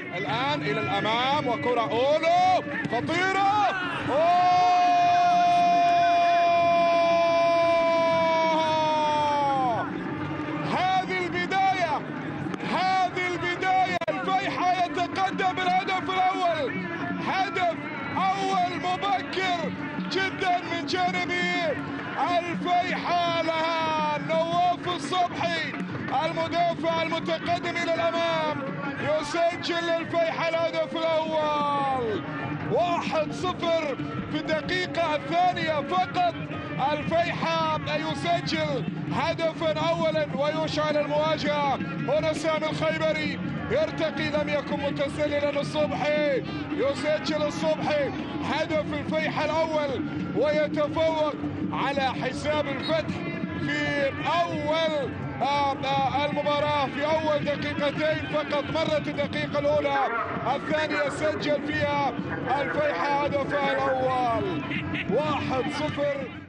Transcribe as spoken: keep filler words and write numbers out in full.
الآن إلى الأمام وكرة أولو خطيرة. أوه هذه البداية، هذه البداية. الفيحة يتقدم بالهدف الأول، هدف أول مبكر جدا من جانبي الفيحة. لها نواف الصبحي المدافع المتقدم إلى الأمام يسجل للفيحة الهدف الأول. واحد صفر في الدقيقة الثانية فقط. الفيحة يسجل هدفا أولا ويشعل المواجهة. هنا سامي الخيبري يرتقي، لم يكن متسللا. الصبحي يسجل، الصبحي هدف الفيحة الأول ويتفوق على حساب الفتح في أول المباراة. في أول دقيقتين فقط مرت الدقيقة الأولى، الثانية سجل فيها الفيحة هدفها الأول. واحد صفر.